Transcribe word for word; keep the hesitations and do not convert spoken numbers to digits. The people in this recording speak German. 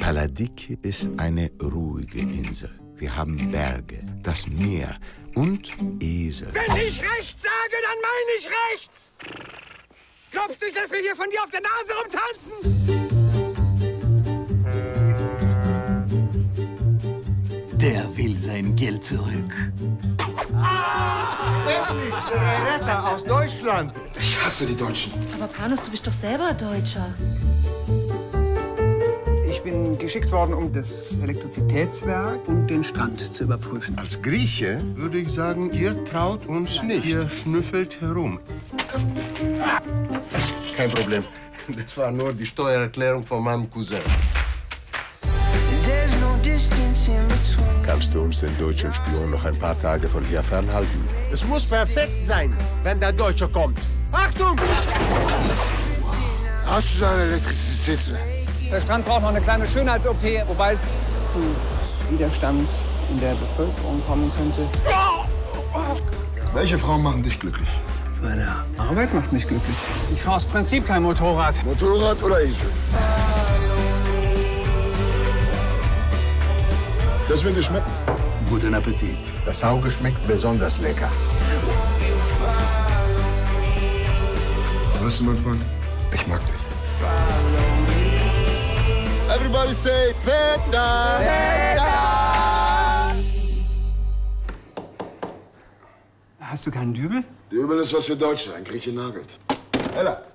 Paladiki ist eine ruhige Insel. Wir haben Berge, das Meer und Esel. Wenn ich rechts sage, dann meine ich rechts! Glaubst du, ich lass mir hier von dir auf der Nase rumtanzen? Der will sein Geld zurück. Endlich, der Retter aus Deutschland. Ich hasse die Deutschen. Aber Panos, du bist doch selber Deutscher. Ich bin geschickt worden, um das Elektrizitätswerk und den Strand zu überprüfen. Als Grieche würde ich sagen, ihr traut uns nicht. Ihr schnüffelt herum. Kein Problem. Das war nur die Steuererklärung von meinem Cousin. Kannst du uns den deutschen Spion noch ein paar Tage von hier fernhalten? Es muss perfekt sein, wenn der Deutsche kommt. Achtung! Hast du da ein Elektrizitätswerk? Der Strand braucht noch eine kleine Schönheits-O P, wobei es zu Widerstand in der Bevölkerung kommen könnte. Welche Frauen machen dich glücklich? Meine Arbeit macht mich glücklich. Ich fahre aus Prinzip kein Motorrad. Motorrad oder Esel? Das wird dir schmecken. Guten Appetit. Das Auge schmeckt besonders lecker. Weißt du, mein Freund, ich mag dich. Everybody say Veta! Veta! Hast du keinen Dübel? Dübel ist was für Deutsche, ein Grieche nagelt. Ella!